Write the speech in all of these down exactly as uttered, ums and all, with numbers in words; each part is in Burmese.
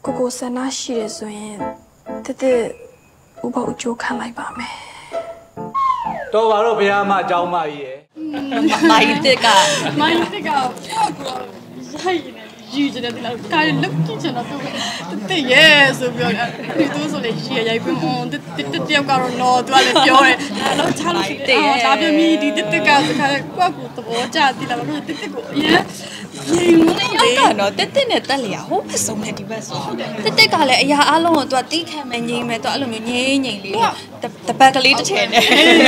ကိုကိုဆန္ဒရှိရဆိုရင်တက်တက်ဥပ္ပအကျိုးခံလိုက်ပါမယ်တော်ပါတော့ဘုရားမအကြောင်းမကြီးရဲ့မိုင်းတက်ကမိုင်းတက်ကကိုရိုက်နေယူကြတယ်လားကားလုတ်ကြည့်ချင်တော့တက်ရဲဆိုပြောတယ်ဒီသူဆိုလေရှိရရိုက်ပြီးဟွန်းတက်တက်တယောက်ကတော့နော်သူကလည်းပြောတယ်တော့ချလို့ရှိတယ်အော်ဒါပြမီဒီတက်တက်ကစကားကွက်ကိုသဘောကျသည်လားဘာလို့တက်တက်ကိုအရင်ရင်ရောက်ကတော့တက်တက်နဲ့တက်လျာဟိုးပစုံနဲ့ဒီဘက်ဆိုတက်တက်ကလည်းအရာအလုံးကိုသူကတီးခံမယ်ငြိမ်မယ်သူအဲ့လိုမျိုးငြိမ်ငြိမ်လေးတပတ်ကလေးတစ်ထည်နဲ့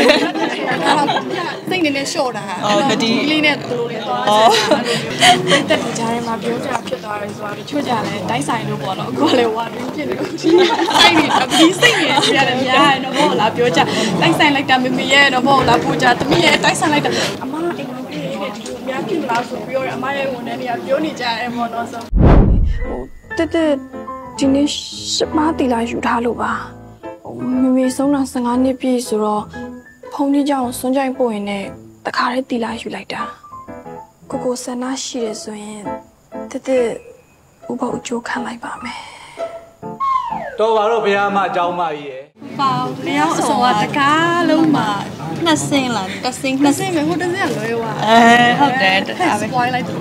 စိတ်နေနဲ့ရှော့တာအဲ့ဒီလေးနဲ့သူတို့တွေသွားတယ်တက်တက်ကြားထဲမှာပြောကြဖြစ်သွားတယ်ဆိုတာတချို့ကြလည်းတိုက်ဆိုင်လို့ပေါ့နော်အခုလည်းဝါတွင်းဖြစ်နေလို့စိတ်နေအပြီးစိတ်နေရတယ်များရတော့ဘောလားပြောကြတိုက်ဆိုင်လိုက်တာမမေရဲ့တော့ဘောလားပူကြသမီးရဲ့တိုက်ဆိုင်လိုက်တာအမအိမ်ကိုပြေးနေတယ်များဖြစ်လားဆိုပြောရအမရဲ့ဝန်ထမ်းတွေကပြောနေကြတယ်ပေါ့နော်ဆိုဟိုတက်တက်ဒီနေ့ရှမတီလာယူထားလို့ပါမမေဆုံးတာဆယ်ငါးနှစ်ပြည့်ဆိုတော့ဖုန်းကြီးကြောင်စွန့်ကြိုင်ပို့ရင်လည်းတခါတည်းတီလာယူလိုက်တာကိုကိုဆန္ဒရှိရဆိုရင်တက်တက်ဥပ္ပအကျိုးခံလိုက်ပါမယ်တော်ပါတော့ဘုရားမအကြောင်းမကြီးရဲ့ပေါ့လျောင်းအစောကတကားလုံးမှာနှစ်စင်းလားတစ်စင်းနှစ်စင်းပဲဟိုတစ်စင်းကလွဲသွားအဲဟုတ်တယ်တခါပဲ spoil လိုက်တယ်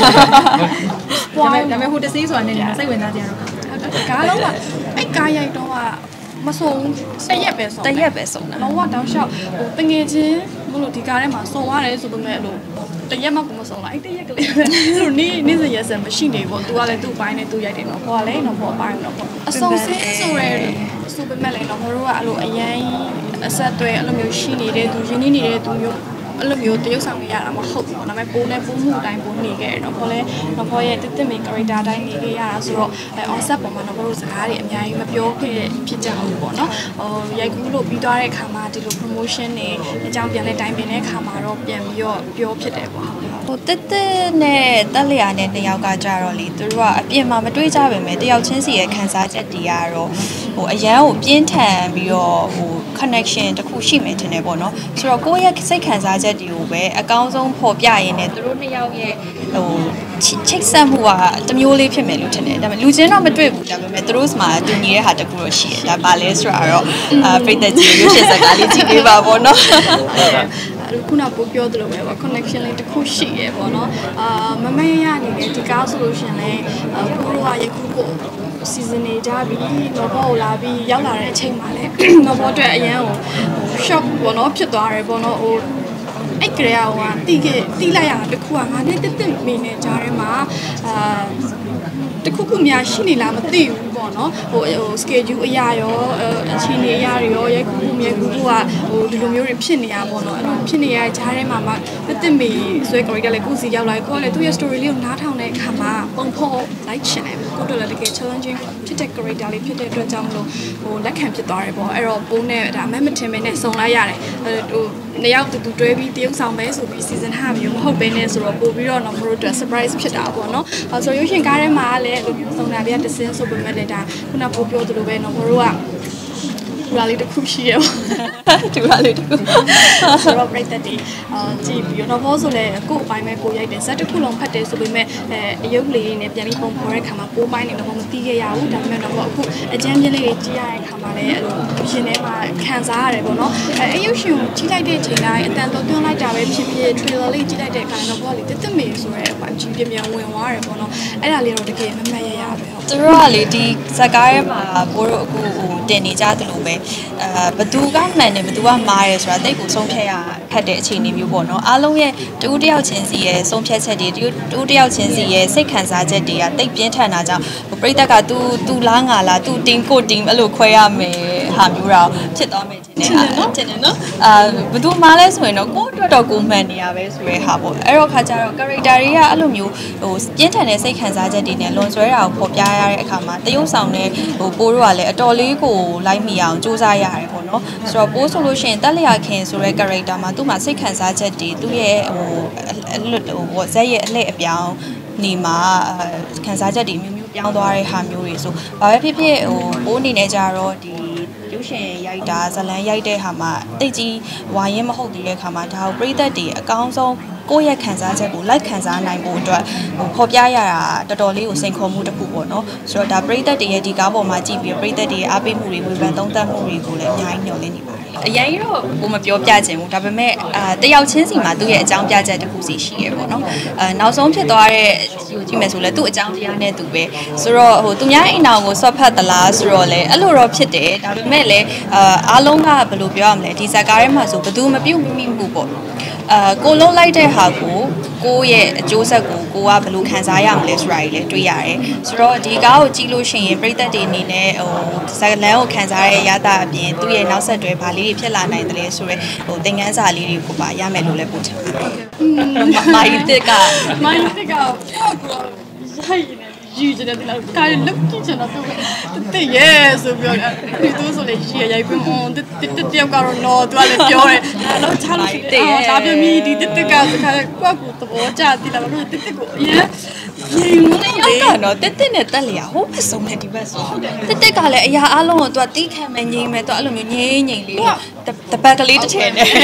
spoil ဒါပေမဲ့ဟိုတစ်စင်းဆိုတာနည်းနည်းစိတ်ဝင်စားကြရတော့တကားလုံးကအဲ့ကားရိုက်တော့ကမဆုံးတရက်ပဲဆုံးတရက်ပဲဆုံးတာလောကတောက်လျှောက်ဟိုတငယ်ချင်းမလို့ဒီကားထဲမှာစုံရတယ်ဆိုပေမဲ့လို့တရက်မှမဆုံးလိုက်တရက်ကလေးသူနေနေစရက်စမရှိနေပေါ့သူကလည်းသူ့ပိုင်းနဲ့သူ့ရိုက်တယ်နော်ဘောကလည်းနော်ဘောအပိုင်းနော်ဘောအစုံစင်းဆိုရဲဆိုပေမဲ့လည်းနော်ဘောတို့ကအဲ့လိုအရင်အဆက်အသွယ်အဲ့လိုမျိုးရှိနေတဲ့သူရင်းနှီးနေတဲ့သူမျိုးအဲ့လိုမျိုးတရုပ်ဆောင်နေရတာမဟုတ်ဘူး။ဒါပေမဲ့ပိုးနဲ့ပိုးမှုအတိုင်းပိုးနေခဲ့တယ်နော်။ဘောလဲနော်ဘောရဲ့တစ်တစ်မင်း character အတိုင်းနေခဲ့ရတာဆိုတော့အဲ on set ပေါ်မှာနော်ဘောတို့စကားတွေအများကြီးမပြောခဲ့ဖြစ်ကြဘူးပေါ့နော်။ဟိုရိုက်ကူးလို့ပြီးသွားတဲ့အခါမှာဒီလို promotion တွေအကြောင်းပြန်လဲတိုင်ပင်တဲ့အခါမှာတော့ပြန်ပြီးတော့ပြောဖြစ်တယ်ပေါ့။ဟိုတက်တက်နဲ့တက်လျာနဲ့နှစ်ယောက်ကကြတော့လေသူတို့ကအပြင်မှာမတွေးကြပါမယ်တယောက်ချင်းစီရဲ့ခံစားချက်တွေကတော့ဟိုအရန်ကိုပြင်းထန်ပြီးတော့ဟို connection တခုရှိမယ်ထင်တယ်ပေါ့နော်ဆိုတော့ကိုယ့်ရဲ့စိတ်ခံစားချက်တွေကိုပဲအကောင်းဆုံးဖော်ပြရင်းနဲ့သူတို့နှစ်ယောက်ရဲ့ဟိုချိတ်ဆက်မှုကတမျိုးလေးဖြစ်မယ်လို့ထင်တယ်ဒါပေမဲ့လူချင်းတော့မတွေ့ဘူးဒါပေမဲ့သူတို့မှာတူညီတဲ့ဟာတခုတော့ရှိတယ်ဒါပါလဲဆိုတော့အာပြိတ္တကြီးရွှေစကားလေးကြည့်ပေးပါပေါ့နော်ခုနကပို့ပြောသလိုပဲပေါ့ connection လေးတစ်ခုရှိရပေါ့နော်အာမမရရနေတယ်ဒီကားဆိုလို့ရှင်လဲကိုတို့ကရခုကို season နေကြပြီတော့ဘောလာပြီးရောက်လာတဲ့အချိန်မှာလဲတော့ဘောအတွက်အရန်ကို shock ပေါ့နော်ဖြစ်သွားတယ်ပေါ့နော်ဟိုအဲ့ကြရအောင်ကတီးခဲ့တီးလိုက်ရတာတခုကငါနဲ့တက်တက်မင်းနဲ့ကြားထဲမှာအာတခုခုများရှိနေလားမသိဘူးပေါ့နော်ဟိုဟို schedule အရာရောအချိန်တွေအရာတွေရောရိုက်ကူးမြေကူးကဟိုဒီလိုမျိုးတွေဖြစ်နေရပေါ့နော်အဲ့လိုဖြစ်နေရကြားထဲမှာမှတက်တက်မီဆွဲ character လေးကိုစီရောက်လာကိုလည်းသူ့ရဲ့ story လေးကိုနားထောင်တဲ့အခါမှာပုံဖော်လိုက်ချင်တယ်ကိုတို့လည်းတကယ် challenging ဖြစ်တဲ့ character လေးဖြစ်တဲ့အတွက်ကြောင့်မလို့ဟိုလက်ခံဖြစ်သွားတယ်ပေါ့အဲ့တော့ပုံနဲ့ဒါအမှတ်မထင်မဲနဲ့စုံလိုက်ရတယ်ဟိုနှစ်ယောက်တူတူတွဲပြီးတရုပ်ဆောင်ပဲဆိုပြီး season ဟာမျိုးမဟုတ်ဘဲနဲ့ဆိုတော့ပို့ပြီးတော့နော်မတို့အတွက် surprise ဖြစ်တာပေါ့နော်အဲဆိုရုပ်ရှင်ကားထဲမှာလည်းအဲ့လိုမျိုးစုံတာပြတစင်းဆိုပေမဲ့လည်းဒါခုနပို့ပြောသလိုပဲနော်မတို့ကတူလာလေးတစ်ခုရှိရပါတူလာလေးတစ်ခုဆိုတော့ break that day အာကြည့်ပြီးတော့ဘောဆိုလည်းကို့အပိုင်းပဲကိုရိုက်တယ်ဇက်တစ်ခုလုံးဖတ်တယ်ဆိုပေမဲ့အဲအယုတ်လေးနဲ့ပြန်ပြီးပုံဖော်တဲ့ခါမှာပိုးပိုင်းနေတော့မသိခဲ့ရဘူးဒါပေမဲ့တော့အခုအကျန်းပြင်းလေးတွေကြည့်ရတဲ့ခါမှာလည်းအဲ့လိုရှင်ထဲမှာခံစားရတယ်ပေါ့နော်အဲအယုတ်ရှင်ကိုကြည့်လိုက်တဲ့ချိန်တိုင်းအတန်တော်တွန်းလိုက်တာပဲဖြစ်ဖြစ် trailer လေးကြည့်လိုက်တဲ့အခါတော့ဘောလေးတစ်တစ်မေဆိုရဲအပိုင်းကြီးပြင်းပြင်းဝင်သွားတယ်ပေါ့နော်အဲ့ဒါလေးတော့တကယ်မမှတ်ရရပဲသူတို့ကလေဒီဇက်ကားထဲမှာဘိုးတို့အခုဟိုတင်နေကြတယ်လို့ပဲအဲဘသူကမှန်တယ်ဘသူကမှားတယ်ဆိုတာတိတ်ကိုဆုံးဖြတ်ရခက်တဲ့အခြေအနေမျိုးပေါ့နော်အားလုံးရဲ့တူတယောက်ချင်းစီရဲ့ဆုံးဖြတ်ချက်တွေတူတယောက်ချင်းစီရဲ့စိတ်ခံစားချက်တွေကတိတ်ပြင်းထန်တာကြောင့်ပြိတ္တက तू तू လားငါလား तू တင်းကိုတင်းအဲ့လိုခွဲရမယ်ဟာမျိုးတော့ဖြစ်သွားမယ်တင်တယ်နော်တင်တယ်နော်အာဘသူမှားလဲဆိုရင်တော့ကိုယ့်အတွက်တော့ကိုမှန်နေရပဲဆိုရဲဟာပေါ့အဲ့တော့ခါကျတော့ character တွေကအဲ့လိုမျိုးဟိုပြင်းထန်တဲ့စိတ်ခံစားချက်တွေနဲ့လွန်ဆွဲတာကိုဖော်ပြရတဲ့အခါမှာတရုပ်ဆောင်တဲ့ဟိုပိုးတို့ကလည်းအတော်လေးကိုလိုက်မိအောင်စူးစမ်းရတယ်ပေါ့နော်ဆိုတော့ပိုးဆိုလို့ရှိရင်တက်လျာခင်ဆိုတဲ့ character မှာသူ့မှာစိတ်ခံစားချက်တွေသူ့ရဲ့ဟိုအဲ့လိုဟိုဇက်ရဲ့အလှည့်အပြောင်းနေမှာခံစားချက်တွေမျိုးမျိုးပြောင်းသွားတဲ့ဟာမျိုးတွေဆိုဘာပဲဖြစ်ဖြစ်ဟိုပိုးအနေနဲ့ကြတော့ဒီရုပ်ရှင်ရိုက်တာဇလန်းရိုက်တဲ့ဟာမှာတိတ်ကြီးဝါရင်မဟုတ်သေးတဲ့ခါမှာဒါကိုပြိသက်တွေအကောင်းဆုံးကိုယ့်ရဲ့ခံစားချက်ကို like ခံစားနိုင်ဖို့အတွက်ဟိုဖော်ပြရတာတော်တော်လေးကိုစိန်ခေါ်မှုတစ်ခုပေါ့နော်ဆိုတော့ဒါပရိသတ်တွေရဲ့ဒီကားပေါ်မှာကြည့်ပြီးပရိသတ်တွေရဲ့အားပေးမှုတွေဝေဖန်သုံးသပ်မှုတွေကိုလည်းအများကြီးညှော်လင့်နေပါတယ်အရင်တော့ကိုမပြောပြခြင်းဘူးဒါပေမဲ့အာတယောက်ချင်းစီမှာသူ့ရဲ့အကြောင်းပြချက်တစ်ခုစီရှိရပေါ့နော်အာနောက်ဆုံးဖြစ်သွားတဲ့ယူကြည့်မယ်ဆိုလဲသူ့အကြောင်းတရားနဲ့သူပဲဆိုတော့ဟိုသူများအိမ်တော်ကိုဆွတ်ဖတ်သလားဆိုတော့လေအဲ့လိုတော့ဖြစ်တယ်ဒါပေမဲ့လည်းအာအားလုံးကဘယ်လိုပြောရမလဲဒီဇက်ကားထဲမှာဆိုဘယ်သူမပြုတ်မိမိမှုပေါ့အာကိုလုံးလိုက်တဲ့ဟာကိုကိုရဲ့အကျိုးဆက်ကိုကိုကဘယ်လိုခံစားရမလဲဆိုတာကြီးလည်းတွေ့ရတယ်ဆိုတော့ဒီကားကိုကြည့်လို့ရှိရင်ပရိသတ်တွေအနေနဲ့ဟိုဇက်လန်ကိုခံစားရရတာအပြင်သူ့ရဲ့နောက်ဆက်တွဲဘာလေးတွေဖြစ်လာနိုင်တယ်လဲဆိုတော့ဟိုသင်ခန်းစာလေးတွေကိုပါရမယ်လို့လည်းပို့ချင်ပါတယ်။မိုင်းတစ်ကမိုင်းတစ်ကရိုက်နေယူကျတဲ့လောက်ကားလုတ်ကြည့်ချင်တော့တဲ့ရဲဆိုပြောတယ်ဒီသူဆိုလေရေရိုက်ပြီးအောင်တစ်တစ်တယောက်ကတော့တော့သူကလည်းပြောတယ်အဲ့လိုချလို့ရှိတယ်ဒါပြမီဒီတစ်တစ်ကစခါကွက်ကိုသဘောကျတိလာလို့တစ်တစ်ကိုအရင်ရေငုံနေရတော့တစ်တစ်နဲ့တက်လျာဟိုးပစုံနဲ့ဒီဘက်ဆိုတစ်တစ်ကလည်းအရာအလုံးကိုသူကတီးခံမယ်ငြိမ်မယ်သူအဲ့လိုမျိုးငြိမ်ငြိမ်လေးတပတ်ကလေးတစ်ထည်နဲ့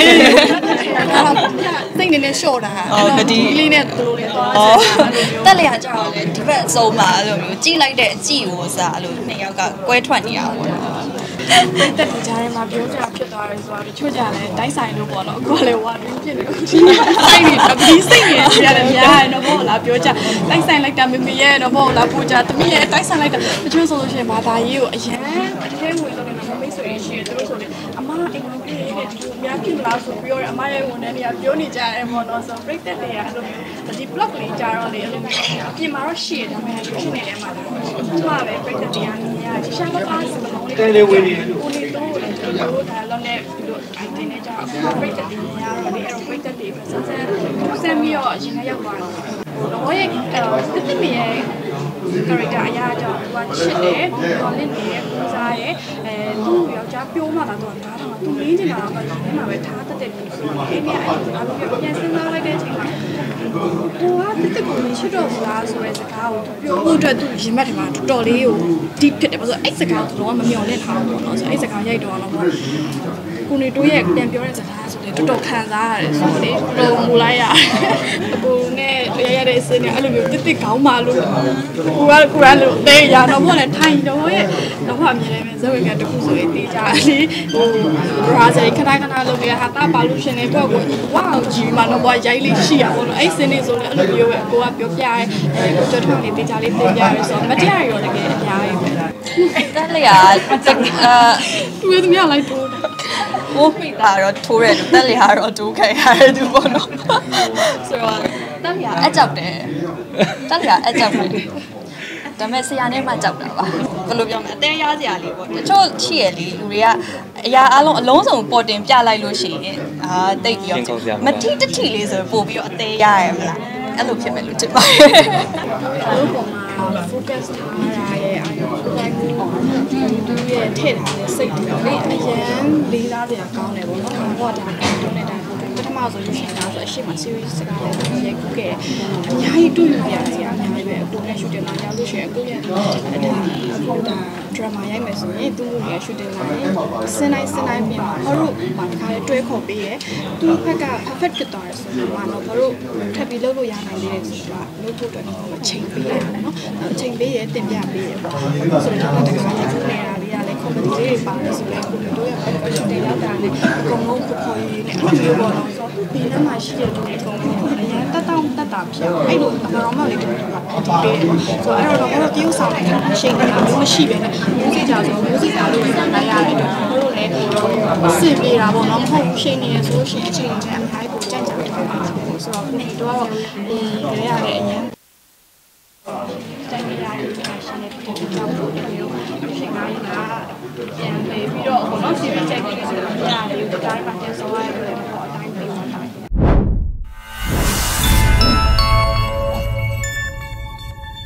စိတ်နေနဲ့ရှော့တာအဲ့ဒီလေးနဲ့သူတို့လေးတော့တက်လျာကြတော့လေဒီဘက်အစုံမှာအဲ့လိုမျိုးကြိလိုက်တဲ့အကြည့်ကိုစားအဲ့လိုနှစ်ယောက်ကကွဲထွက်နေတာပေါ့နော်တက်တူကြားထဲမှာပြောကြဖြစ်သွားတယ်ဆိုတော့တချို့ကြလည်းတိုက်ဆိုင်လို့ပေါ့နော်အခုလည်းဝါရင်းဖြစ်နေလို့စိတ်နေတပီးစိတ်နေရတယ်များတယ်တော့ပေါ့လားပြောကြတိုက်ဆိုင်လိုက်တာမမေရဲ့တော့ပေါ့လားပူကြတမီးရဲ့တိုက်ဆိုင်လိုက်တာတချို့ဆိုလို့ရှိရင်ဘာသာရေးကိုအရန်အထဲဝင်လို့နေတာမိတ်ဆွေရှိတယ်သူတို့ဆိုရင်အမအိမ်လုံးကြီးနဲ့ဒီလိုများဖြစ်လားဆိုပြောရအမရဲ့ဝန်ထမ်းတွေကပြောနေကြတယ်ပေါ့နော်ဆိုတော့ break တဲ့တွေကအဲ့လိုမျိုးဒီ block လေးကြတော့လေအဲ့လိုမျိုးအပြင်မှာတော့ရှိတယ်ဒါပေမဲ့ဖြစ်နေတယ်မှာတော့သူကပဲ break တဲ့တွေကမြင်ရရှာမပါစမလုံးလေးတယ်လေဝင်နေတယ်ကိုနေတော့လေတို့ဒါလုံးနဲ့ဒီလို item နဲ့ကြတော့ break တဲ့တွေရတော့လေအဲ့တော့ break တဲ့တွေပဲဆက်ဆက်ဆက်ပြီးတော့ရင်ထဲရောက်သွားတယ်တော့ရဲ့တစ်တစ်မရဲ့ character အရာကြောင့်သူကချစ်တယ်သူကလင့်နေတယ်ပူစားတယ်အဲသူ့ယောက်ျားပြောမှလာတော့နားတော့သူမင်းနေတာကဒီထဲမှာပဲထားတတ်တယ်လို့ဆိုတော့အဲ့ဒီအဲ့ဒီအားလုံးပြန်စဉ်းစားလိုက်တဲ့အချိန်မှာကိုကတစ်တစ်ကိုချစ်တော့ဘူးလားဆိုတဲ့စကားကိုပြောဖို့အတွက်သူရင်မှတ်တယ်မှာတော်တော်လေးကို deep ဖြစ်တယ်ဘာလို့အဲ့စကားကတော့မမျော်လင့်ထားဘူးပေါ့နော်ဆိုအဲ့စကားရိုက်တော့တော့ကိုနေတို့ရဲ့ပြန်ပြောတဲ့စကားဆိုလေတော်တော်ခံစားရတယ်ဆိုလေတော်မူလိုက်ရအကိုနဲ့ရရတဲ့အစင်းနဲ့အဲ့လိုမျိုးတစ်တစ်ကောင်းပါလို့ကိုကကိုကလို့တေးရတော့ဘောလည်းထိုင်တော့ရဲ့တော့အမြင်လည်းဇဝေကတခုဆိုရင်တေးကြလေဟိုရာဇယ်ခဏခဏလုပ်ရဟာတာပါလို့ရှင်နေကိုကိုဝါကြီးမှတော့ဘောရိုက်လေးရှိရပေါ့နော်အဲ့စင်းလေးဆိုလေအဲ့လိုမျိုးပဲကိုကပြောပြရဲအဲကိုကြွထောင်းနေတေးကြလေးတေးပြရဲဆိုတော့မတရားရောတကယ်အများကြီးပဲတက်လျာအာသူရသမီးလိုက်ထိုးတယ်ဘိုးမိတာတော့ထိုးတယ်သူတက်လျာတော့တိုးခိုင်ရတယ်သူပေါ့နော်ဆိုတော့တက်လျာအကြောက်တယ်တက်လျာအကြောက်တယ်ဒါပေမဲ့ဆရာနဲ့မှကြောက်တာပါဘယ်လိုပြောမလဲအသေးရစရာလေးပေါ့တချို့ရှိရလေလူတွေကအရာအလုံးအလုံးစုံပေါ်တင်ပြလိုက်လို့ရှိရင်အာတိတ်ပြီးတော့မတိတတိလေးဆိုပို့ပြီးတော့အသေးရရမလားအဲ့လိုဖြစ်မယ်လို့ထင်ပါတယ်အဲ့လိုပုံမှာ focus ထားရရဲ့အာရုံတိုင်းကိုသူရဲ့ထည့်ထားတဲ့စိတ်တွေလေအရန်လေးစားစရာကောင်းတယ်ပေါ့နော်။ဟောဒါကတော့နေတာပထမဆိုလို့ရှိရင်ဒါဆိုအရှိမ series စကားလေးရိုက်ခုခဲ့အများကြီးတွေ့ရရတယ်အများကြီးပဲအကိုနဲ့ shooting လာရောက်လို့ရှိရင်အကိုရဲ့ဒါအခုဒါ drama ရိုက်မယ်ဆိုရင်သူ့ရဲ့ shooting လာရင်စင်တိုင်းစင်တိုင်းပြင်မှာဘာလို့ဘာတခါလဲတွဲခေါ်ပေးရဲသူ့ဘက်က perfect ဖြစ်သွားတယ်ဆိုတော့ဘာလို့ဘာလို့ထပ်ပြီးလုပ်လို့ရနိုင်သေးတယ်ဆိုတာလုပ်ဖို့အတွက်အချိန်ပေးရတယ်နော်အချိန်ပေးရဲတင်ပြပေးရဲပေါ့ဆိုတော့တခါရိုက်ခုနေတာလေးကလည်း comedy လေးတွေပါတယ်ဆိုတော့ကိုတို့ရဲ့ shooting ရောက်တာနဲ့အကုန်လုံးကိုခေါ်ရင်းနဲ့အဲ့လိုပေါ့နော်ဆိုတော့ဒီနေ့မှရှိတဲ့လူတွေအကုန်လုံးအရင်တက်တောင့်တက်တာဖြစ်အောင်အဲ့လိုအကောင်မလေးတို့ကဒီပေးဆိုတော့အဲ့တော့တော့ပြုဆောင်တဲ့အခါမှာရှိနေတာမျိုးမရှိပဲနဲ့မျိုးစိကြဆိုမျိုးစိကြလို့ပဲနိုင်ရတယ်တော့တို့လည်းစင်ပြေတာပေါ့နော်မဟုတ်ဘူးရှိနေရဆိုလို့ရှိရင်အချိန်နဲ့အများကြီးကိုကြိုက်ကြတယ်ပါဆိုတော့ဒီတော့ဒီကြရတဲ့အရင်တိုင်းရတဲ့ရှင်ရဲ့ပုံစံကြောင့်တို့မျိုးအချိန်တိုင်းကပြန်ပြီးတော့ဘောနော်စီမီချက်ကြီးဆိုတော့ရတယ်ဒီတိုင်းမှာ